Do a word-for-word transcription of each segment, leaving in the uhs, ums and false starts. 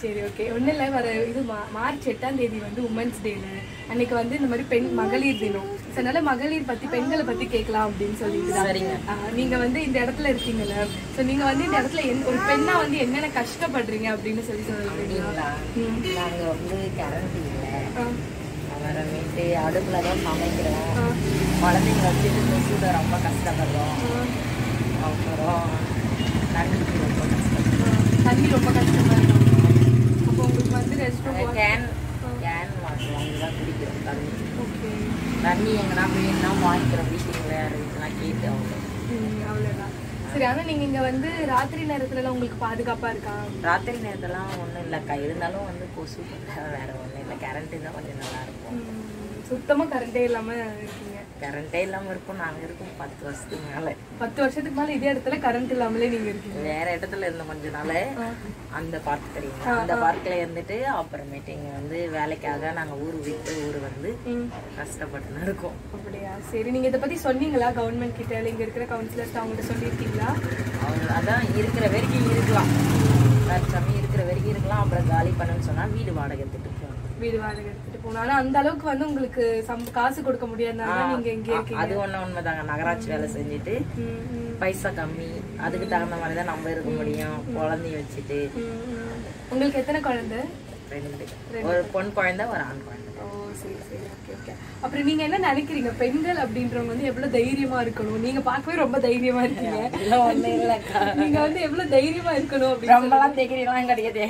சரி ஓகே. ஒன்றும் இல்லை, வர இது மார்ச் எட்டாம் தேதி வந்து உமன்ஸ் டேல அன்னைக்கு வந்து இந்த மாதிரி பெண் மகளிர் தினம். அதனால மகளிர் பத்தி பெண்களை பத்தி கேட்கலாம் அப்படின்னு சொல்லிட்டு நீங்க வந்து இந்த இடத்துல இருக்கீங்கல்ல, ஸோ நீங்க வந்து இந்த இடத்துல ஒரு பெண்ணா வந்து என்னென்ன கஷ்டப்படுறீங்க அப்படின்னு சொல்லி சொல்லுவீங்களா? நாங்க வந்து கரண்ட் இல்லை, அப்புறமேட்டு அடுப்புல தான் சமைக்கிறோம், குழந்தைங்க வச்சுட்டு கொசுல ரொம்ப கஷ்டப்படுறோம், அப்புறம் தண்ணி ரொம்ப கஷ்டப்படுறோம். தண்ணி ரொம்ப கஷ்டமா இருக்கும். அப்போ உங்களுக்கு வந்து rest room can can water வாங்கி தான் குடிக்கிறோம். தண்ணி ஓகே. தண்ணி எங்கன்னா வேணும்னா வாங்கிக்கிறோம், வீட்டுக்கு விளையாடுறதுனா கேட்டு அவங்க அவ்வளோதான். சரி, ஆனால் நீங்கள் இங்கே வந்து ராத்திரி நேரத்துலலாம் உங்களுக்கு பாதுகாப்பாக இருக்கா? ராத்திரி நேரத்துலாம் ஒன்றும் இல்லைக்கா, இருந்தாலும் வந்து கொசு வேற ஒன்றும் இல்லை. கரண்ட்டு தான் கொஞ்சம் நல்லா இருக்கும். சுத்தமாக கரண்டே இல்லாமல் இருக்கீங்க? கரண்டே இல்லாமல் இருக்கும். நாங்கள் இருக்கோம் பத்து வருஷத்துக்கு மேலே. பத்து வருஷத்துக்கு மேலே இதே இடத்துல கரண்ட் இல்லாமலே நீங்கள் இருக்கீங்க? வேற இடத்துல இருந்த கொஞ்ச நாள் அந்த பார்க் தெரியுங்க, அந்த பார்க்கில் இருந்துட்டு அப்புறமேட்டு இங்கே வந்து வேலைக்காக நாங்கள் ஊர் விட்டு ஊர் வந்து கஷ்டப்பட்டுன்னு இருக்கோம். அப்படியா? சரி, நீங்கள் இதை பற்றி சொன்னீங்களா கவர்மெண்ட் கிட்ட? இல்லை இங்கே இருக்கிற கவுன்சிலர்ஸ் அவங்கள்ட்ட சொல்லியிருக்கீங்களா? அவங்க அதான் இருக்கிற வரைக்கும் இருக்கலாம், தற்சமயம் இருக்கிற வரைக்கும் இருக்கலாம், அப்புறம் காலி பண்ணுன்னு சொன்னால் வீடு வாடகை எடுத்துட்டு போகணும். வீடு வாடகை எடுத்துட்டு போகணும். ஆனால் அந்த அளவுக்கு வந்து உங்களுக்கு சம் காசு கொடுக்க முடியாதுனால நீங்கள் இங்கே இருக்கீங்க. அது ஒன்றும் உண்மைதாங்க. நகராட்சி வேலை செஞ்சுட்டு பைசா கம்மி, அதுக்கு தகுந்த மாதிரி தான் நம்ம இருக்க முடியும். குழந்தைய வச்சுட்டு. உங்களுக்கு எத்தனை குழந்தை? ரெண்டு. ஒரு பொன் குழந்தை, ஒரு ஆண் குழந்தை. ஓ சரி சரி, ஓகே ஓகே. அப்புறம் நீங்க என்ன நினைக்கிறீங்க, பெண்கள் அப்படின்றவங்க வந்து எவ்வளவு தைரியமா இருக்கணும்? நீங்க பார்க்கவே ரொம்ப தைரியமா இருக்கீங்க. ஒன்றும் இல்லைக்கா, நீங்க வந்து எவ்வளவு தைரியமா இருக்கணும் அப்படின்னு ரொம்பலாம் தைரியம்லாம் கிடையாது.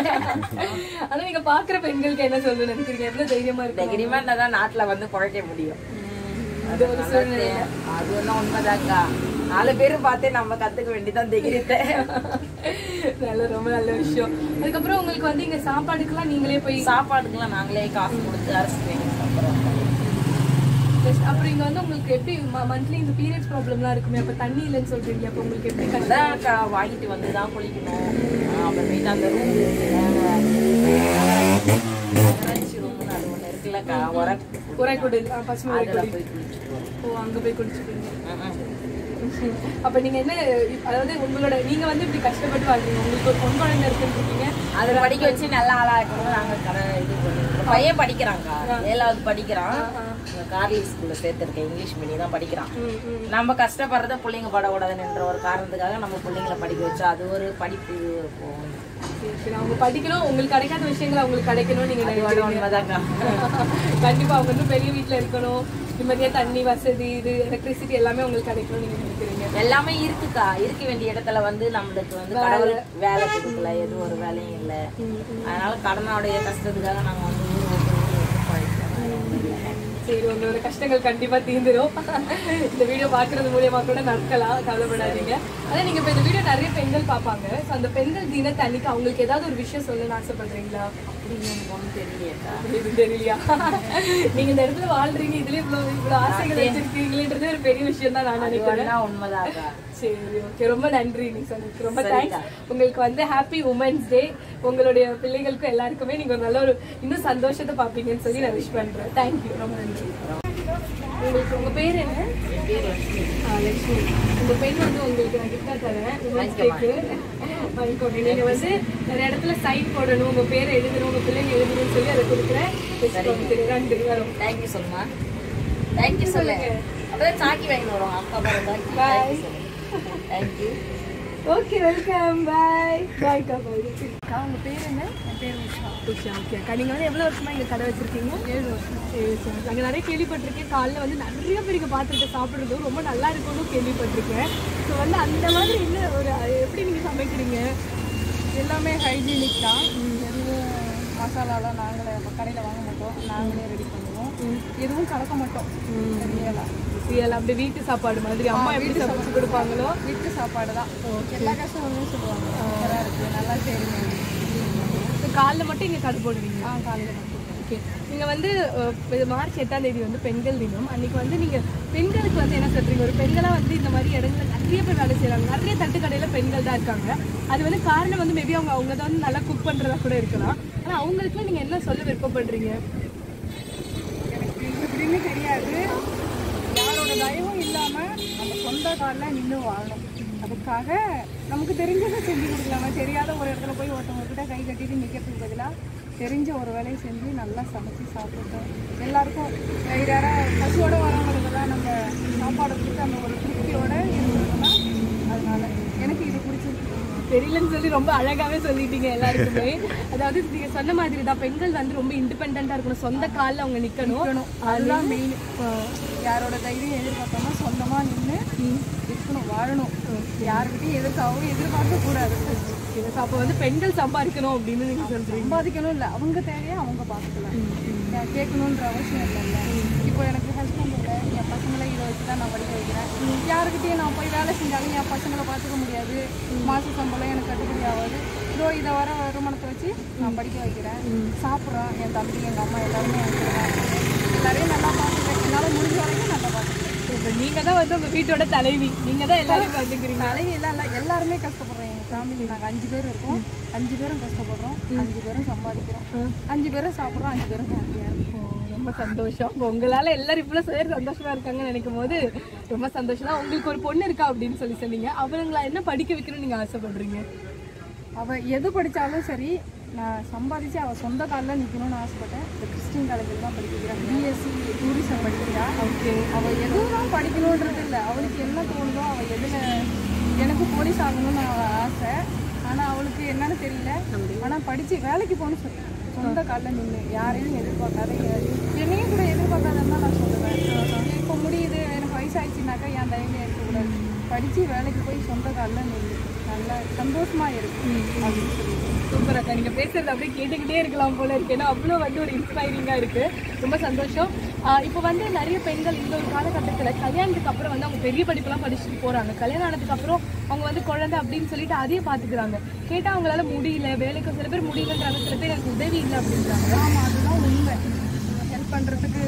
ஆனா நீங்க பாக்குற பெண்களுக்கு என்ன சொல்ல நினைக்கிறீங்க? எவ்வளவு தைரியமா இருக்கு? தைரியமா இருந்தாதான் நாட்டுல வந்து குழைக்க முடியும். அது ஒன்றும் உண்மைதாக்கா. நாலு பேரும் பார்த்தே நம்ம கத்துக்க வேண்டியதான் தைரியத்தை. நல்ல ரொம்ப நல்ல விஷயம். அதுக்கப்புறம் உங்களுக்கு வந்து இங்க சாப்பாடுக்கெல்லாம் நீங்களே போய் சாப்பாடுக்கெல்லாம் நாங்களே காசு கொடுத்து அரசு வேணும் சாப்பிட்றோம். அப்புறம் இங்க வந்து உங்களுக்கு எப்படி மந்த்லி இந்த பீரியட்ஸ் ப்ராப்ளம்லாம் இருக்குமே, அப்ப தண்ணி இல்லைன்னு சொல்றீங்க, அப்ப உங்களுக்கு எப்படி கஷ்டம்? வாங்கிட்டு வந்து தான் குளிக்கணும். அப்புறமேட்டு அந்த ரூம் ரூம்னு அது ஒன்று இருக்குல்லக்கா, உர உரைக்குடு பசுமை போய் குளிச்சுட்டு. ஓ, அங்க போய் குளிச்சுட்டு. அப்ப நீங்க என்ன, அதாவது உங்களோட நீங்க வந்து இப்படி கஷ்டப்பட்டு வாழ்றீங்க, உங்களுக்கு ஒரு பொன் குழந்தை இருக்குன்னு அதை படிக்க வச்சு நல்ல ஆளா இருக்கணும். நாங்க கடை இது பண்ணுவோம். பையன் படிக்கிறாங்க, ஏழாவது படிக்கிறான், கார்லி ஸ்கூல்ல சேர்த்திருக்கேன், இங்கிலீஷ் மீடியம் தான் படிக்கிறான். நம்ம கஷ்டப்படுறத பிள்ளைங்க படக்கூடாதுன்ற ஒரு காரணத்துக்காக நம்ம பிள்ளைங்களை படிக்க வச்சா அது ஒரு படிப்பு போகும். அவங்க படிக்கணும், உங்களுக்கு கிடைக்காத விஷயங்கள் அவங்களுக்கு கிடைக்கணும் நீங்க உண்மைதாங்க. கண்டிப்பா அவங்க வந்து பெரிய வீட்டுல இருக்கணும், நிம்மதியா தண்ணி வசதி இது எலக்ட்ரிசிட்டி எல்லாமே உங்களுக்கு கிடைக்கணும் நீங்க நினைக்கிறீங்க. எல்லாமே இருக்குக்கா, இருக்க வேண்டிய இடத்துல வந்து நம்மளுக்கு வந்து கடவுள் வேலை கொடுக்கல, எதுவும் ஒரு வேலையும் இல்லை. அதனால கடனுடைய கஷ்டத்துக்காக நாங்க வந்து சரி, உங்களோட கஷ்டங்கள் கண்டிப்பா தீர்ந்துடும். இந்த வீடியோ பாக்குறது மூலியமா கூட நடக்கலாம், கவலைப்படாதீங்க. அதான் நீங்க இப்ப இந்த வீடியோ நிறைய பெண்கள் பார்ப்பாங்க. ஸோ அந்த பெண்கள் தினத்தை அன்னைக்கு அவங்களுக்கு ஏதாவது ஒரு விஷயம் சொல்லணும்னு ஆசைப்படுறீங்களா? இது தெரியலையா? நீங்க இந்த இடத்துல வாழ்றீங்க, இதுல இவ்வளவு இவ்வளவு ஆசைகள் வச்சிருக்கீங்களேன்றது ஒரு பெரிய விஷயம் தான் நான் நினைக்கிறேன். உண்மைதான். சரி ஓகே, ரொம்ப நன்றி நீங்க சொன்னதுக்கு, ரொம்ப தேங்க்ஸ். உங்களுக்கு வந்து ஹாப்பி உமன்ஸ் டே. உங்களுடைய பிள்ளைகளுக்கும் எல்லாருக்குமே நீங்க ஒரு நல்ல ஒரு இன்னும் சந்தோஷத்தை பார்ப்பீங்கன்னு சொல்லி நான் விஷ் பண்றேன். தேங்க்யூ, ரொம்ப நன்றி. உங்களுக்கு உங்க பேர் என்ன? லட்சுமி. உங்க பெண் வந்து உங்களுக்கு நான் கிஃப்டா தரேன் உமன்ஸ் டேக்கு, வாங்கிக்கோங்க. நீங்க வந்து நிறைய இடத்துல சைன் போடணும், உங்க பேரை எழுதணும், உங்க பிள்ளைங்க எழுதணும்னு சொல்லி அதை கொடுக்குறேன். நன்றி. வரும். தேங்க்யூ சொல்லுமா. தேங்க்யூ சொல்லுங்க. அப்படியே சாக்கி வாங்கி வரும் அக்கா பாருங்க. Bye. Thank you. Okay, welcome. Bye bye அக்கா. பாய் அக்கா. உங்க பேர் என்ன? என் பேர் உஷா. உஷா. ஓகே அக்கா. நீங்க வந்து எவ்வளவு வருஷமா இங்க கடை வச்சிருக்கீங்க? ஏழு வருஷம். ஏழு வருஷம். நாங்கள் நிறைய கேள்விப்பட்டிருக்கேன், காலைல வந்து நிறைய பேருக்கு பார்த்துட்டு சாப்பிட்றதும் ரொம்ப நல்லா இருக்கும்னு கேள்விப்பட்டிருக்கேன். ஸோ வந்து அந்த மாதிரி என்ன ஒரு எப்படி நீங்க சமைக்கிறீங்க? எல்லாமே ஹைஜீனிக் தான். எதுவும் மசாலாலாம் நாங்களே கடையில் வாங்க மாட்டோம், நாங்களே ரெடி பண்ணுவோம். எதுவும் கலக்க மாட்டோம். ரியலாக ரியல் அப்படி வீட்டு சாப்பாடு மாதிரி அம்மா எப்படி சமைச்சு கொடுப்பாங்களோ வீட்டு சாப்பாடு தான். எல்லா கஷ்டமும் சொல்லுவாங்க, நல்லா இருக்குது, நல்லா செய்யுங்க. காலைல மட்டும் இங்கே கடை போடுவீங்க? ஆ, காலையில் மட்டும். ஓகே. நீங்கள் வந்து மார்ச் எட்டாம் தேதி வந்து பெண்கள் தினம், அன்றைக்கி வந்து நீங்கள் பெண்களுக்கு வந்து என்ன சொல்கிறீங்க? ஒரு பெண்களாக வந்து இந்த மாதிரி இடங்களில் நிறைய பேர் வேலை செய்கிறாங்க, நிறைய தட்டுக்கடையில் பெண்கள் தான் இருக்காங்க. அது வந்து காரணம் வந்து மேபி அவங்க அவங்க தான் வந்து நல்லா குக் பண்ணுறதா கூட இருக்கலாம். ஆனால் அவங்களுக்குலாம் நீங்கள் என்ன சொல்ல விருப்பப்படுறீங்க? எனக்கு எப்படின்னு தெரியாது. யாரோட தயவும் இல்லாமல் நம்ம சொந்த காலில் நின்று வாழணும். அதுக்காக நமக்கு தெரிஞ்சதை செஞ்சு கொடுக்கலாமா, தெரியாத ஒரு இடத்துல போய் ஒருத்தவங்ககிட்ட கை கட்டிட்டு நிற்கிறதுக்கு பதிலாக தெரிஞ்ச ஒரு வேலையை செஞ்சு நல்லா சமைச்சு சாப்பிட்டோம். எல்லாருக்கும் யாராவது பசியோட வரவங்களுக்கெல்லாம் நம்ம சாப்பாடு கொடுத்து அந்த ஒரு திருப்தியோட இருந்ததுன்னா அதனால எனக்கு இது பிடிச்சிருக்கு. தெரியலன்னு சொல்லி ரொம்ப அழகாவே சொல்லிட்டீங்க எல்லாருக்குமே. அதாவது நீங்க சொன்ன மாதிரி தான் பெண்கள் வந்து ரொம்ப இண்டிபெண்டா இருக்கணும், சொந்த காலில் அவங்க நிக்கணும். அதுதான் மெயின். யாரோட தைரியம் எதிர்பார்க்காம சொந்தமா நின்று இருக்கணும், வாழணும். யாருக்கிட்டையும் எதிர்க்காகவும் எதிர்பார்க்க கூடாது. அப்போ வந்து பெண்கள் சம்பாதிக்கணும் அப்படின்னு நீங்க சொல்றீங்க. சம்பாதிக்கணும் இல்லை, அவங்க தேவையை அவங்க பார்த்துக்கலாம், கேட்கணுன்ற அவசியம் இல்லை. இப்போ எனக்கு ஹஸ்பண்ட் இல்லை, என் பசங்களை இதை வச்சு தான் நான் படிக்க வைக்கிறேன். யாருக்கிட்டையும் நான் போய் வேலை செஞ்சாலும் என் பசங்களை பார்த்துக்க முடியாது, மாத சம்பளம் எனக்கு கட்டுப்படி ஆகாது. இதோ இதை வர வருமானத்தை வச்சு நான் படிக்க வைக்கிறேன், சாப்பிட்றேன். என் தம்பி எங்கள் அம்மா எல்லாருமே எல்லாரையும் நல்லா பார்த்துக்கிறேன். என்னால் முடிஞ்ச வரைக்கும் நல்லா பார்த்துக்கிறேன். இப்போ நீங்கள் தான் வந்து உங்கள் வீட்டோட தலைவி, நீங்கள் தான் எல்லாரும் பார்த்துக்கிறீங்க. தலைவி எல்லாம் இல்லை, எல்லாருமே கஷ்டப்படுறோம். எங்கள் ஃபேமிலி நாங்கள் அஞ்சு பேர் இருக்கோம், அஞ்சு பேரும் கஷ்டப்படுறோம், அஞ்சு பேரும் சம்பாதிக்கிறோம், அஞ்சு பேரும் சாப்பிட்றோம், அஞ்சு பேரும் ஹாப்பியாக இருக்கும். ரொம்ப சந்தோஷம். உங்களால் எல்லாரும் இவ்வளோ பேர் சந்தோஷமா இருக்காங்கன்னு நினைக்கும் போது ரொம்ப சந்தோஷம் தான். உங்களுக்கு ஒரு பொண்ணு இருக்கா அப்படின்னு சொல்லி சொன்னீங்க, அவங்கள என்ன படிக்க வைக்கணும்னு நீங்கள் ஆசைப்படுறீங்க? அவள் எது படித்தாலும் சரி, நான் சம்பாதிச்சு அவள் சொந்த காலில் நிற்கணும்னு ஆசைப்பட்டேன். இந்த கிறிஸ்டின் காலேஜில் தான் படிக்கிறான், பிஎஸ்சி டூரிசம் படிக்கிறா. ஓகே. அவள் எதுவும் படிக்கணுன்றது இல்லை, அவளுக்கு என்ன தோணுதோ அவள் எதில். எனக்கு போலீஸ் ஆகணும்னு அவள் ஆசை, ஆனால் அவளுக்கு என்னன்னு தெரியல. ஆனால் படித்து வேலைக்கு போகணும்னு சொல்லி சொந்த காலில் நின்று யாரையும் எதிர்பார்க்காத, என்னையும் கூட எதிர்பார்க்காதன்னு தான் நான் சொல்லுவேன். இப்போ முடியுது, எனக்கு வயசாகிடுச்சுனாக்கா என் தைரியம் இருக்கக்கூடாது. படித்து வேலைக்கு போய் சொந்த காலில் நின்று நல்லா சந்தோஷமாக இருக்கு அப்படின்னு சொல்லி. சூப்பர் அக்கா, நீங்கள் பேசுறது அப்படியே கேட்டுக்கிட்டே இருக்கலாம் போல இருக்கு. ஏன்னா அவ்வளோ வந்து ஒரு இன்ஸ்பைரிங்காக இருக்குது. ரொம்ப சந்தோஷம். இப்போ வந்து நிறைய பெண்கள் இந்த ஒரு காலகட்டத்தில் கல்யாணத்துக்கு அப்புறம் வந்து அவங்க பெரிய படிப்பெல்லாம் படிச்சுட்டு போகிறாங்க. கல்யாணம் ஆனதுக்கு அப்புறம் அவங்க வந்து குழந்தை அப்படின்னு சொல்லிட்டு அதையும் பார்த்துக்கிறாங்க. கேட்டால் அவங்களால முடியல, வேலைக்கு சில பேர் முடியலன்றாங்க, சில பேர் எனக்கு உதவி இல்லை அப்படின்றாங்க. ஆமாம், அதுதான் உண்மை. ஹெல்ப் பண்ணுறதுக்கு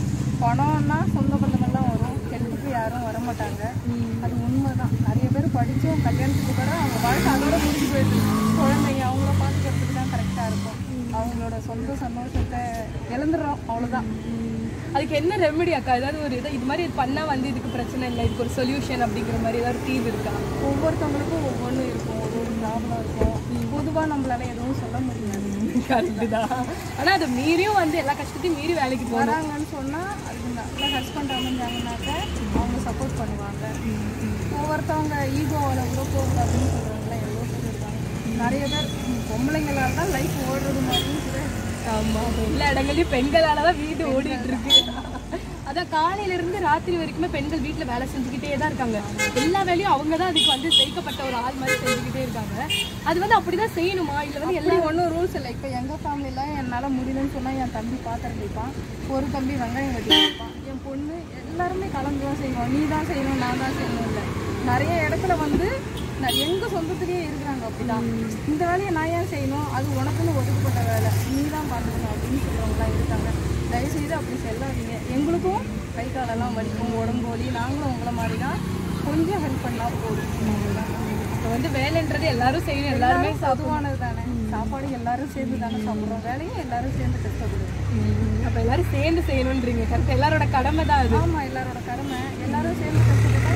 பணம்னா சொந்த பந்தமெல்லாம் வரும், ஹெல்ப்புக்கு யாரும் வரமாட்டாங்க. அது உண்மை தான். நிறைய பேர் படித்தோம் கல்யாணத்துக்கு கூட அவங்க வாழ்க்கை அதோட முடிஞ்சு போயிடுது. குழந்தைங்க அவங்கள பார்த்துக்கிறதுக்கு தான் கரெக்டாக இருக்கும். அவங்களோட சொந்த சந்தோஷத்தை இழந்துடுறோம், அவ்வளோதான். அதுக்கு என்ன ரெமெடி அக்கா? ஏதாவது ஒரு இதை இது மாதிரி பண்ணால் வந்து இதுக்கு பிரச்சனை இல்லை, இதுக்கு ஒரு சொல்யூஷன் அப்படிங்கிற மாதிரி ஏதாவது தீர்வு இருக்கா? ஒவ்வொருத்தவங்களுக்கும் ஒவ்வொன்று இருக்கும், ஒவ்வொரு ப்ராப்ளம் இருக்கும். பொதுவாக நம்மளால எதுவும் சொல்ல முடியாது. கரெக்டு தான். ஆனால் அது மீறியும் வந்து எல்லா கஷ்டத்தையும் மீறி வேலைக்கு போகிறாங்கன்னு சொன்னால் அதுக்கு நல்ல ஹஸ்பண்ட் அமைஞ்சாங்கன்னாக்க அவங்க சப்போர்ட் பண்ணுவாங்க. ஒவ்வொருத்தவங்க ஈகோவில் கூட போகுது அப்படின்னு சொல்கிறவங்களாம் எவ்வளோ பேர் இருக்காங்க. நிறைய பேர் பொம்பளைங்களால் தான் லைஃப் ஓடுறது மாதிரியும் கூட. ஆமாம், எல்லா இடங்களையும் பெண்களால் தான் வீடு ஓடிட்டு இருக்கு. அதான் காலையிலேருந்து ராத்திரி வரைக்குமே பெண்கள் வீட்டில் வேலை செஞ்சுக்கிட்டே தான் இருக்காங்க. எல்லா வேலையும் அவங்க தான் அதுக்கு வந்து ஜெயிக்கப்பட்ட ஒரு ஆள் மாதிரி செஞ்சுக்கிட்டே இருக்காங்க. அது வந்து அப்படி தான் செய்யணுமா, இல்லை வந்து எல்லாம் ஒன்றும் ரூல்ஸ் இல்லை. இப்போ எங்கள் ஃபேமிலியில் என்னால் முடியலன்னு சொன்னால் என் தம்பி பாத்திரம் வைப்பான், ஒரு தம்பி வெங்காயம் கட்டி வைப்பான், என் பொண்ணு எல்லாருமே கலந்து தான் செய்வோம். நீ தான் செய்யணும், நான் தான் செய்யணும் இல்லை. நிறைய இடத்துல வந்து நான் எங்கள் சொந்தத்துலேயே இருக்கிறாங்க அப்படிதான். இந்த வேலையை நான் ஏன் செய்யணும், அது உனக்குன்னு ஒதுக்கப்பட்ட வேலை, நீ தான் பார்த்துக்கணும் அப்படின்னு சொல்கிறவங்களாம் இருக்காங்க. தயவுசெய்து அப்படி செல்லாதீங்க. எங்களுக்கும் கை காலெல்லாம் வலிக்கும், உடம்பு வலி, நாங்களும் உங்களை மாதிரி தான். கொஞ்சம் ஹெல்ப் பண்ணால் போதும். இப்போ வந்து வேலைன்றது எல்லாரும் செய்யணும், எல்லாருமே பொதுவானது தானே. சாப்பாடு எல்லாரும் சேர்ந்து தானே சாப்பிட்றோம், வேலையும் எல்லாரும் சேர்ந்து கஷ்டப்படுவோம். அப்போ எல்லாரும் சேர்ந்து செய்யணுன்றீங்க. கரெக்ட், எல்லாரோட கடமை தான் அது. ஆமாம், எல்லாரோட கடமை. எல்லாரும் சேர்ந்து கஷ்டப்பட்டா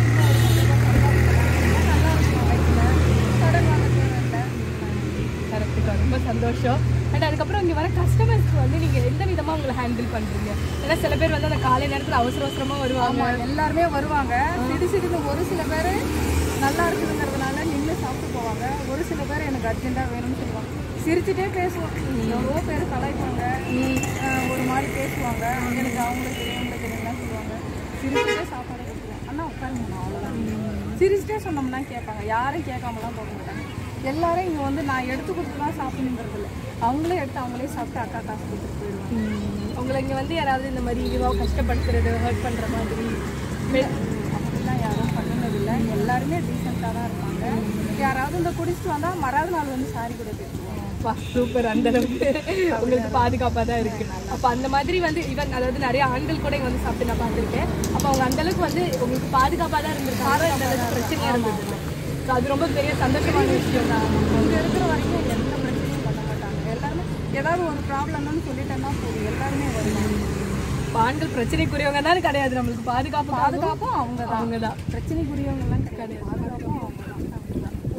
நல்லா இருக்கும். லைஃப்பில் கடன் வாங்க தேவையில்லை. கரெக்டுக்கா, ரொம்ப சந்தோஷம். அண்ட் அதுக்கப்புறம் இங்கே வர கஸ்டமர்ஸ்க்கு வந்து நீங்கள் எந்த விதமாக உங்களை ஹேண்டில் பண்ணுறீங்க? ஏன்னா சில பேர் வந்து அந்த காலை நேரத்தில் அவசர அவசரமாக வருவாங்க. எல்லாருமே வருவாங்க. சிறு சிறிது ஒரு சில பேர் நல்லா இருக்குதுங்கிறதுனால நின்று சாப்பிட்டு போவாங்க. ஒரு சில பேர் எனக்கு அர்ஜென்ட்டாக வேணும்னு சொல்லுவாங்க. சிரிச்சுட்டே பேசுவோம். எவ்வளோ பேர் கலாய்ப்பாங்க, ஒரு மாதிரி பேசுவாங்க. எனக்கு அவங்களுக்கு தெரியும் தெரியும்லாம் சொல்லுவாங்க. சிரிச்சுட்டே சாப்பாடு கொடுத்துருவோம். அண்ணா உட்காருங்க, அவ்வளோதான். சிரிச்சுட்டே சொன்னோம்னா கேட்பாங்க, யாரும் கேட்காமலாம் போக மாட்டாங்க. எல்லாரும் இங்கே வந்து நான் எடுத்து கொடுத்து தான் சாப்பிடணுங்கிறது இல்லை, அவங்களே எடுத்து அவங்களே சாப்பிட்டு அக்கா காசு கொடுத்துட்டு போயிடுவாங்க. உங்களை இங்கே வந்து யாராவது இந்த மாதிரி இதுவாக கஷ்டப்படுத்துறது, ஹர்ட் பண்ணுற மாதிரி அப்படிலாம் யாரும் பண்ணினதில்லை. எல்லாருமே டீசெண்டாக தான் இருப்பாங்க. யாராவது இந்த குடிச்சிட்டு வந்தால் மறாவது நாள் வந்து சாரி கூட பேசுவாங்க. வா சூப்பர், அந்த அளவுக்கு உங்களுக்கு பாதுகாப்பாக தான் இருக்கு. அப்போ அந்த மாதிரி வந்து ஈவன் அதாவது நிறைய ஆண்கள் கூட இங்கே வந்து சாப்பிட்டு நான் பார்த்துருக்கேன். அப்போ அவங்க அந்த அளவுக்கு வந்து உங்களுக்கு பாதுகாப்பாக தான் இருந்திருக்காங்க, அந்த அளவுக்கு பிரச்சனையாக இருந்தது. ஸோ அது ரொம்ப பெரிய சந்தோஷமான விஷயம் தான். இங்கே இருக்கிற வரைக்கும் எந்த பிரச்சனையும் பண்ண மாட்டாங்க. எல்லாருமே ஏதாவது ஒரு ப்ராப்ளம்னு சொல்லிட்டேன்னா போதும், எல்லாருமே வருவாங்க. ஆண்கள் பிரச்சனைக்குரியவங்க தான் கிடையாது, நம்மளுக்கு பாதுகாப்பு பாதுகாப்பும் அவங்க தான். அவங்க தான் பிரச்சனைக்குரியவங்கலாம் கிடையாது, பாதுகாப்பும் அவங்க தான்.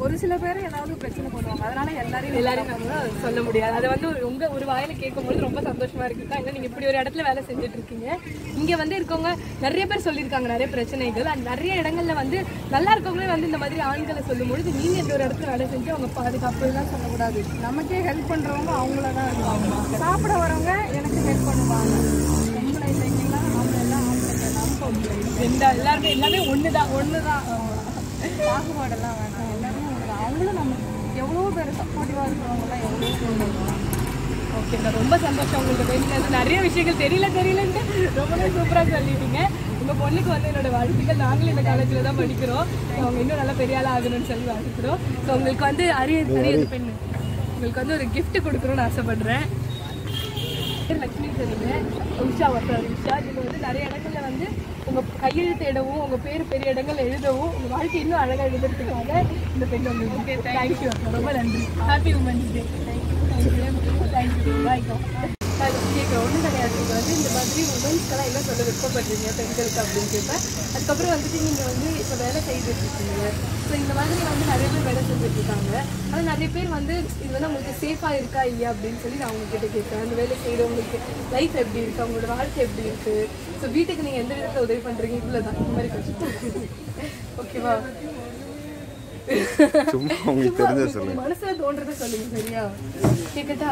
ஒரு சில பேர் ஏதாவது பிரச்சனை பண்ணுவாங்க, அதனால எல்லாரையும் எல்லாரும் நம்ம சொல்ல முடியாது. அதை வந்து உங்க ஒரு வாயில கேட்கும்போது ரொம்ப சந்தோஷமா இருக்குக்கா. ஏன்னா நீங்க இப்படி ஒரு இடத்துல வேலை செஞ்சுட்டு இருக்கீங்க. இங்க வந்து இருக்கவங்க நிறைய பேர் சொல்லியிருக்காங்க நிறைய பிரச்சனைகள். அந்த நிறைய இடங்கள்ல வந்து நல்லா இருக்கவங்களே வந்து இந்த மாதிரி ஆண்களை சொல்லும் பொழுது நீங்க இந்த ஒரு இடத்துல வேலை செஞ்சு அவங்க பாதுகாப்பு எல்லாம் சொல்லக்கூடாது. நமக்கே ஹெல்ப் பண்றவங்க அவங்கள தான் இருப்பாங்க. சாப்பிட வரவங்க எனக்கு ஹெல்ப் பண்ணுவாங்க. பொம்பளை இல்லைங்களா, அவங்க எல்லாம் ஆம்பளை நம்ம ரெண்டா எல்லாருமே எல்லாமே ஒண்ணுதான் ஒண்ணுதான் பாகுபாடெல்லாம் வேண்டாம், எல்லாருமே ஒண்ணுதான். அவங்களும் நம்ம எவ்வளோ பேர் சப்போர்ட்டிவாக இருக்கிறவங்கலாம் எவ்வளோ பேர். ஓகே, நான் ரொம்ப சந்தோஷம் உங்களுக்கு பேசுனது. நிறைய விஷயங்கள் தெரியல தெரியலன்ட்டு ரொம்பவே சூப்பராக சொல்லிட்டீங்க. உங்கள் பொண்ணுக்கு வந்து என்னோட வாழ்த்துக்கள். நாங்களும் இந்த காலேஜில் தான் படிக்கிறோம். அவங்க இன்னும் நல்லா பெரிய ஆளாக ஆகணும்னு சொல்லி வாழ்த்துக்கிறோம். ஸோ உங்களுக்கு வந்து அரிய அரிய பெண் உங்களுக்கு வந்து ஒரு கிஃப்ட் கொடுக்கணும்னு ஆசைப்படுறேன். லக்ஷ்மி சரிங்க உஷா வசாரி உஷா. இது வந்து நிறைய இடங்கள்ல வந்து உங்கள் கையெழுத்து இடவும் உங்கள் பேர் பெரிய இடங்கள் எழுதவும் உங்கள் வாழ்க்கை இன்னும் அழகாக எழுதுறதுக்காக இந்த பெண் உங்களுக்கு தேங்க்யூ. ரொம்ப நன்றி. Happy women's day. Thank you thank you பாய்க்கா. கேட்குறேன் ஒன்றும் கிடையாது. இப்போ வந்து இந்த மாதிரி உமன்ஸ்க்கெல்லாம் என்ன சொல்ல விருப்பப்படுறீங்க பெண்களுக்கு அப்படின்னு கேட்பேன். அதுக்கப்புறம் வந்துட்டு நீங்கள் வந்து இப்போ வேலை செய்துட்டு இருக்கீங்க. ஸோ இந்த மாதிரி வந்து நிறைய பேர் வேலை செஞ்சுட்டு இருக்காங்க. ஆனால் நிறைய பேர் வந்து இது வந்து உங்களுக்கு சேஃபாக இருக்கா இல்லையா அப்படின்னு சொல்லி நான் உங்ககிட்ட கேட்குறேன். அந்த வேலை செய்கிறவங்களுக்கு லைஃப் எப்படி இருக்குது, அவங்களோட வாழ்க்கை எப்படி இருக்குது, ஸோ வீட்டுக்கு நீங்கள் எந்த விதத்தில் உதவி பண்ணுறீங்க, இவ்வளோ தான் இந்த மாதிரி கொஸ்டின். ஓகேவா? சும்மா உங்களுக்கு தெரிஞ்ச சொல்லுங்க. மனசுல தோன்றதை சொல்லுங்க. சரியா? கேட்கட்டா?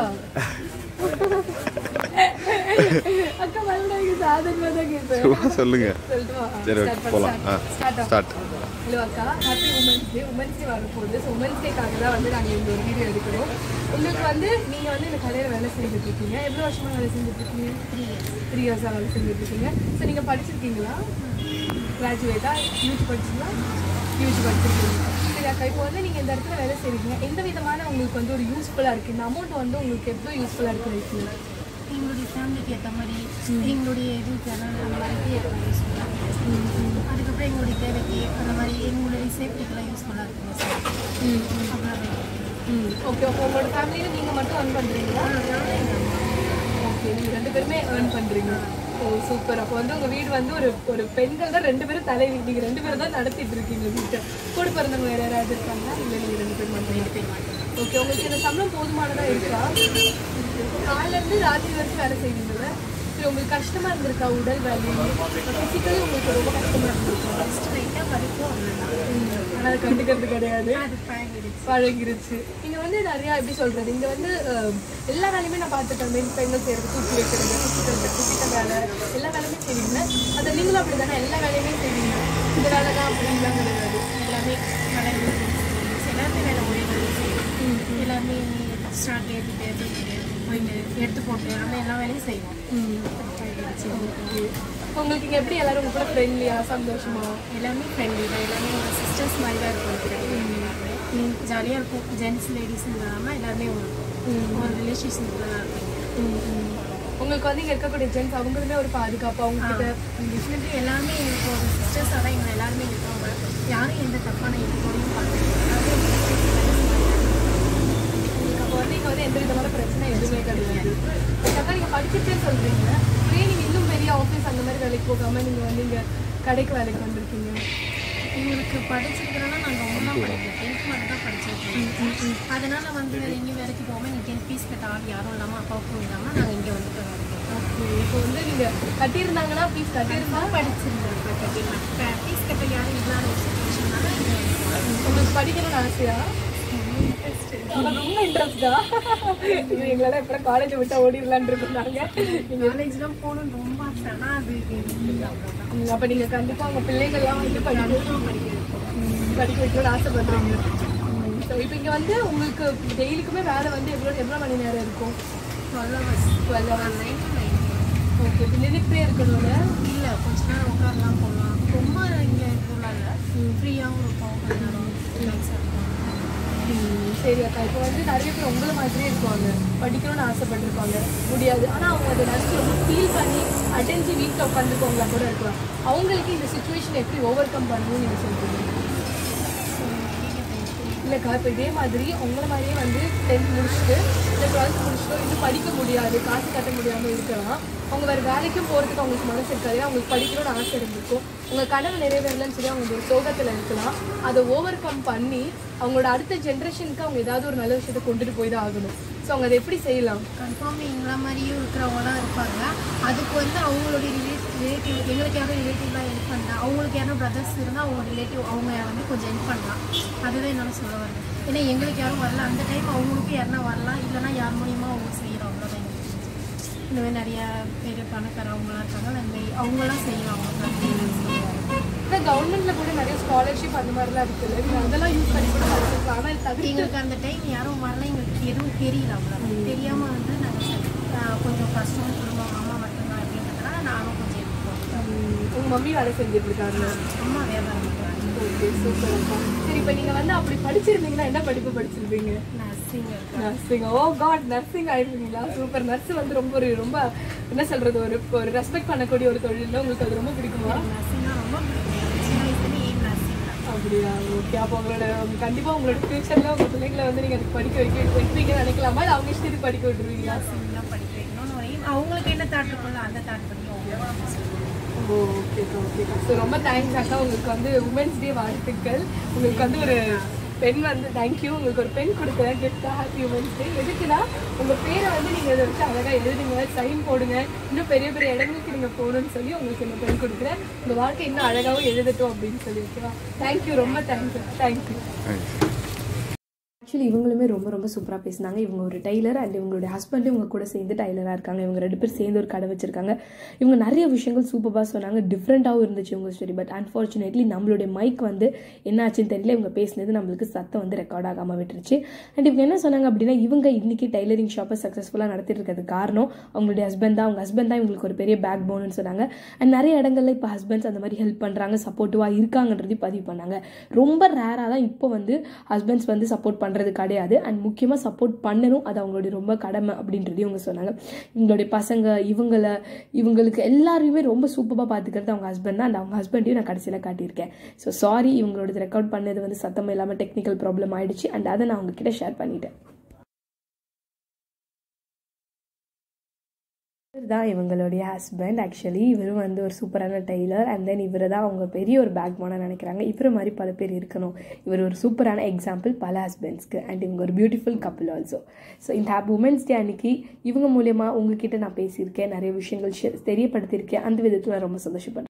அக்கா மறுபடியும் சாதகமா தான் கேட்பேன். சும்மா சொல்லுங்க. சொல்லுவா. சரி போலாம். ஸ்டார்ட். ஹலோ அக்கா, happy women's day. Women's day வரப்போகுது. ஸோ உமன்ஸ் டேக்காக தான் வந்து நாங்கள் இந்த ஒரு வீடியோ எடுக்கிறோம். உங்களுக்கு வந்து நீங்கள் வந்து இந்த கடையில் வேலை செஞ்சுட்டு இருக்கீங்க. எவ்வளோ வருஷமாக வேலை செஞ்சுட்டு இருக்கீங்க? த்ரீ இயர்ஸ் த்ரீ இயர்ஸாக வேலை செஞ்சுட்டு இருக்கீங்க. ஸோ நீங்கள் படிச்சிருக்கீங்களா? கிராஜுவேட்டா? யூஜி படிச்சிங்களா? யூஜி படிச்சிருக்கீங்க. சரி அக்கா, இப்போ வந்து நீங்கள் இந்த இடத்துல வேலை செய்கிறீங்க. எந்த விதமான உங்களுக்கு வந்து ஒரு யூஸ்ஃபுல்லாக இருக்குது? இந்த அமௌண்ட் வந்து உங்களுக்கு எவ்வளோ யூஸ்ஃபுல்லாக இருக்குது லைஃப்பில்? எங்களுடைய ஃபேமிலிக்கு ஏற்ற மாதிரி எங்களுடைய இதுக்கான அந்த மாதிரி யூஸ்ஃபுல்லாக இருக்குது. அதுக்கப்புறம் எங்களுடைய தேவைக்கு அந்த மாதிரி எங்களுடைய சேஃப்டிக்கெல்லாம் யூஸ்ஃபுல்லாக இருக்குங்க சார். அவ்வளோ. ம் ஓகே. அப்போ உங்களோட ஃபேமிலியில் நீங்கள் மட்டும் ஏர்ன் பண்ணுறீங்களா? ஓகே, நீங்கள் ரெண்டு பேருமே ஏர்ன் பண்ணுறீங்க. Oh super. அப்போ வந்து உங்கள் வீடு வந்து ஒரு ஒரு பெண்கள் தான் ரெண்டு பேரும் தலைவி. நீங்கள் ரெண்டு பேரும் தான் நடத்திட்டு இருக்கீங்க வீட்டை. கூட பிறந்தவங்க வேறு யாராவது இருக்காங்களா? இல்லை நீங்கள் ரெண்டு பேரும் மட்டும் ரெண்டு பேர் மட்டும். ஓகே, உங்களுக்கு இந்த சம்பளம் போதுமானதாக இருக்கா? காலையிலேருந்து ராத்திரி வரைக்கும் வேலை செய்வீங்க. சரி, உங்களுக்கு கஷ்டமாக இருந்திருக்கா உடல் வேலை? ஃபிசிக்கலி உங்களுக்கு ரொம்ப கஷ்டமாக இருந்திருக்கா? ஃபஸ்ட்டு லைட்டாக படிப்போம், ஆனால் அது கண்டுக்கிறது கிடையாது, அது பழகிடுச்சு பழகிருச்சு. இங்கே வந்து நிறையா எப்படி சொல்கிறது, இங்கே வந்து எல்லா வேலையுமே நான் பார்த்துட்டேன். மீன் பெண்கள் செய்கிறது, தூக்கி வைக்கிறது, சுற்றுக்கிறது, சுற்றிட்ட வேலை, எல்லா வேலையுமே செய்வீங்க. அதை நீங்களும் அப்படி தானே எல்லா வேலையுமே செய்வீங்க? இந்த வேலை தான் அப்படின்லாம் கிடையாது, எல்லாமே வேலை எல்லாருமே வேலை ஒரே வேலை செய்வோம். எல்லாருமே ஸ்டார்ட் ஏற்றிட்டு ஏற்றிட்டு போயிட்டு எடுத்து போட்டு அந்த எல்லா வேலையும் செய்வோம். உங்களுக்கு இங்கே எப்படி எல்லாரும் உங்க கூட ஃப்ரெண்ட்லியா, சந்தோஷமா? எல்லாமே ஃப்ரெண்ட்லி தான். எல்லாமே ஒரு சிஸ்டர்ஸ் மாதிரி தான் இருக்கும். எல்லாருமே ஜாலியாக இருக்கும். ஜென்ட்ஸ் லேடிஸ்ன்னு இல்லாமல் எல்லாருமே ஒரு ஒரு ரிலேஷன்ஷிப்பில் தான் இருக்கும். உங்களுக்கு வந்து இங்கே இருக்கக்கூடிய ஜென்ட்ஸ் அவங்களுமே ஒரு பாதுகாப்பு அவங்ககிட்ட டெஃபினெட்லி எல்லாருமே எங்களுக்கு ஒரு சிஸ்டர்ஸாக தான் எங்களை எல்லாருமே இருக்காங்க. யாரும் எந்த தப்பான எதுவும் பார்த்துருக்காங்க. அப்போ வந்து இங்கே வந்து எந்த விதமான பிரச்சனை எதுவுமே கிடையாது. அதுக்காக நீங்கள் படிச்சுட்டேன்னு சொல்கிறீங்க. ஏன் நீங்கள் இன்னும் பெரிய ஆஃபீஸ் அந்த மாதிரி வேலைக்கு போகாமல் நீங்கள் வந்து இங்கே கடைக்கு வேலைக்கு வந்திருக்கீங்க? எங்களுக்கு படிச்சிருக்கிறோன்னா நாங்கள் ஒன்றா படிக்கிறோம். டென்த் மட்டும் தான் படிச்சிருக்கோம். அதனால் வந்து வேறு எங்கேயும் வேலைக்கு போகாமல் இங்கே டென்த் ஃபீஸ் கட்ட ஆள் யாரும் இல்லாமல் அப்பாவுக்கும் இல்லாமல் நாங்கள் இங்கே வந்துட்டு வரோம். ஓகே, இப்போ வந்து நீங்கள் கட்டியிருந்தாங்கன்னா ஃபீஸ் கட்டியிருந்தா படிச்சிருந்தோம். இப்போ கட்டிடலாம். ஃபீஸ் கட்ட யாரும் இல்லாத ஒரு சுச்சுவேஷனால இங்கே உங்களுக்கு படிக்கணும்னு ஆசையா? ரொம்ப இன்ட்ரெஸ்டா? இது எங்களால் எப்போ காலேஜை விட்டா ஓடிடலான் இருக்கோம் நாங்கள். நீங்கள் காலேஜ்லாம் போகணுன்னு ரொம்ப ஆசை. ஆனால் அது அப்போ நீங்கள் கண்டிப்பாக உங்கள் பிள்ளைகள்லாம் வந்து படிக்கணும் படிக்க வைக்கணும்னு ஆசைப்படுறீங்க. ஸோ இப்போ இங்கே வந்து உங்களுக்கு டெய்லிக்குமே வேலை வந்து எவ்வளோ எவ்வளோ மணி நேரம் இருக்கும்? Twelve hours twelve hours nine to nine. Okay, இப்போ நினைப்பே இருக்கணும்ல? இல்லை, கொஞ்ச நேரம் உட்காரலாம் போகலாம். ரொம்ப இங்கே இருக்கலாம் இல்லை, ஃப்ரீயாகவும் இருக்கும். கொஞ்ச நேரம் ரிலாக்ஸாக இருக்கும். சரி அக்கா, இப்போ வந்து நிறைய பேர் உங்களை மாதிரியே இருப்பாங்க, படிக்கணும்னு ஆசைப்பட்டிருப்பாங்க, முடியாது. ஆனால் அவங்க அதை நினச்சி ரொம்ப ஃபீல் பண்ணி அடைஞ்சு வீட்டில் உட்காந்துருக்கவங்களா கூட இருக்கலாம். அவங்களுக்கு இந்த சுச்சுவேஷன் எப்படி ஓவர் கம் பண்ணணும்னு நீங்கள் சொல்கிறீங்க? இல்லைக்கா, இப்போ இதே மாதிரி உங்களை மாதிரியே வந்து டென்த் முடிச்சுட்டு இல்லை டுவெல்த் முடிச்சுட்டோ இன்னும் படிக்க முடியாது, காசு கட்ட முடியாமல் இருக்கலாம். அவங்க வேறு வேலைக்கும் போகிறதுக்கு அவங்களுக்கு மனசு இருக்காது, அவங்களுக்கு படிக்கணும்னு ஆசை இருந்திருக்கும், உங்கள் கனவு நிறைவேறலன்னு சொல்லி அவங்க ஒரு சோகத்தில் இருக்கலாம். அதை ஓவர் கம் பண்ணி அவங்களோட அடுத்த ஜென்ரேஷனுக்கு அவங்க ஏதாவது ஒரு நல்ல விஷயத்தை கொண்டுட்டு போய் தான் ஆகணும். ஸோ அவங்க அதை எப்படி செய்யலாம்? கன்ஃபார்ம் எங்களை மாதிரியும் இருக்கிறவங்களாம் இருப்பாங்க. அதுக்கு வந்து அவங்களுடைய ரிலேட் ரிலேட்டிவ் எங்களுக்கு யாரும் ரிலேட்டிவ்லாம் ஹெல்ப் பண்ணலாம், அவங்களுக்கு யாரும் பிரதர்ஸ் இருந்தால் அவங்க ரிலேட்டிவ் அவங்க வந்து கொஞ்சம் ஹெல்ப் பண்ணலாம். அதுதான் என்னால் சொல்ல வருது. ஏன்னா எங்களுக்கு யாரும் வரல, அந்த டைம் அவங்களுக்கும் யாருனா வரலாம், இல்லைனா யார் மூலியமாக அவங்க செய்கிறோம். அவ்வளோதான் எங்களுக்கு இந்த மாதிரி நிறையா பேர் பணக்காரவங்களாம் இருக்காங்க, அந்த மாதிரி அவங்களாம் செய்யலாம். அவங்க இப்போ கவர்மெண்ட்டில் கூட நிறைய ஸ்காலர்ஷிப் அந்த மாதிரிலாம் இருக்குது, நீங்கள் அதெல்லாம் யூஸ் பண்ணி கூட படிச்சிருக்கலாம். ஆனால் இது தவிர எங்களுக்கு அந்த டைம் யாரும் வரல, எங்களுக்கு எதுவும் தெரியல. அவ்வளோ தெரியாமல் வந்து நாங்கள் கொஞ்சம் கஷ்டம் குடும்பம் அம்மா மட்டும்தான் அப்படின்றதுனால நானும் கொஞ்சம் எடுப்போம். உங்கள் மம்மி வேலை செஞ்சுட்டு இருக்காங்க, அம்மா வியாபாரம் பண்ணுறாங்க. ஓகே சூப்பர்ப்பா. சரி இப்போ நீங்கள் வந்து அப்படி படிச்சிருந்தீங்கன்னா என்ன படிப்பு படிச்சிருப்பீங்க? Nursing nursing. Oh god, nursing ஆயிருக்கீங்களா? சூப்பர். நர்ஸ் வந்து ரொம்ப ஒரு ரொம்ப என்ன சொல்கிறது, ஒரு ஒரு ரெஸ்பெக்ட் பண்ணக்கூடிய ஒரு தொழில். உங்களுக்கு அது ரொம்ப பிடிக்குமா? நர்சிங்னா ரொம்ப சின்ன வயசுலேயே ஏன் நர்சிங் தான். அப்படியா? ஓகே. அப்போ உங்களோட கண்டிப்பாக உங்களோட ஃபியூச்சரில் உங்கள் பிள்ளைங்களை வந்து நீங்கள் அதுக்கு படிக்க வைக்க வைப்பீங்கன்னு நினைக்கலாமா, இல்லை அவங்க இஷ்டத்துக்கு படிக்க விட்டுருவீங்களா? நர்சிங்லாம் படிக்க வைக்கணும்னு ஒரு aim. அவங்களுக்கு என்ன தாட் இருக்கும்ல அந்த தாட் பண்ணி ஓ ஓகேக்கா ஓகேக்கா. ஸோ ரொம்ப தேங்க்ஸ் அக்கா. உங்களுக்கு வந்து உமன்ஸ் டே வாழ்த்துக்கள். உங்களுக்கு வந்து ஒரு பெண் வந்து தேங்க்யூ, உங்களுக்கு ஒரு பெண் கொடுக்குறேன் கிஃப்டாக. Happy women's day. எதுக்குன்னா உங்கள் பேரை வந்து நீங்கள் இதை வச்சு அழகாக எழுதுங்க, சைன் போடுங்க, இன்னும் பெரிய பெரிய இடங்களுக்கு நீங்கள் போகணும்னு சொல்லி உங்களுக்கு இந்த பெண் கொடுக்குறேன். உங்கள் வாழ்க்கை இன்னும் அழகாகவும் எழுதட்டும் அப்படின்னு சொல்லி. ஓகேவா? தேங்க்யூ, ரொம்ப தேங்க்யூ. தேங்க்யூ. ஆக்சுவலி இவங்களுமே ரொம்ப ரொம்ப சூப்பராக பேசினாங்க. இவங்க ஒரு டைலர் அண்ட் இவங்களுடைய ஹஸ்பண்டும் இவங்க கூட சேர்ந்து டைலராக இருக்காங்க. இவங்க ரெண்டு பேர் சேர்ந்து ஒரு கடை வச்சிருக்காங்க. இவங்க நிறைய விஷயங்கள் சூப்பராக சொன்னாங்க, டிஃப்ரெண்ட்டாகவும் இருந்துச்சு இவங்க ஸ்டோரி. பட் அன்ஃபார்ச்சுனேட்லி நம்மளுடைய மைக் வந்து என்ன ஆச்சுன்னு தெரியல, இவங்க பேசினது நம்மளுக்கு சத்தம் வந்து ரெக்கார்ட் ஆகாமல் விட்டுருச்சு. அண்ட் இவங்க என்ன சொன்னாங்க அப்படின்னா, இவங்க இன்னைக்கு டைலரிங் ஷாப்பை சக்ஸஸ்ஃபுல்லாக நடத்திட்டு இருக்கிறது காரணம் அவங்களுடைய ஹஸ்பண்ட் தான். அவங்க ஹஸ்பண்ட் தான் இவங்களுக்கு ஒரு பெரிய பேக் போன்னு சொன்னாங்க. அண்ட் நிறைய இடங்கள்ல இப்போ ஹஸ்பண்ட்ஸ் அந்த மாதிரி ஹெல்ப் பண்ணுறாங்க, சப்போர்ட்டிவாக இருக்காங்கன்றதையும் பதிவு பண்ணாங்க. ரொம்ப ரேராக தான் இப்போ வந்து ஹஸ்பண்ட்ஸ் வந்து சப்போர்ட் பண்ணுறது கிடையாது. அண்ட் முக்கியமாக சப்போர்ட் பண்ணணும், அது அவங்களுடைய ரொம்ப கடமை அப்படின்றதையும் அவங்க சொன்னாங்க. இவங்களுடைய பசங்க இவங்களை இவங்களுக்கு எல்லாரையுமே ரொம்ப சூப்பராக பார்த்துக்கிறது அவங்க ஹஸ்பண்ட் தான். அண்ட் அவங்க ஹஸ்பண்டையும் நான் கடைசியில் காட்டியிருக்கேன். ஸோ சாரி, இவங்களோட ரெக்கார்ட் பண்ணது வந்து சத்தம் இல்லாமல் டெக்னிக்கல் ப்ராப்ளம் ஆயிடுச்சு. அண்ட் அதை நான் உங்ககிட்ட ஷேர் பண்ணிட்டேன். இவர் தான் இவங்களுடைய ஹஸ்பண்ட். ஆக்சுவலி இவரும் வந்து ஒரு சூப்பரான டெய்லர். அண்ட் தென் இவர் தான் அவங்க பெரிய ஒரு பேக் போன நினைக்கிறாங்க. இவரை மாதிரி பல பேர் இருக்கணும். இவர் ஒரு சூப்பரான எக்ஸாம்பிள் பல ஹஸ்பண்ட்ஸ்க்கு. அண்ட் இவங்க ஒரு பியூட்டிஃபுல் கப்பிள் ஆல்சோ. ஸோ இந்த ஹாப்பி உமன்ஸ் டே அன்னைக்கு இவங்க மூலயமா உங்ககிட்ட நான் பேசியிருக்கேன், நிறைய விஷயங்கள் தெரியப்படுத்தியிருக்கேன். அந்த விதத்தில் நான் ரொம்ப சந்தோஷப்படுறேன்.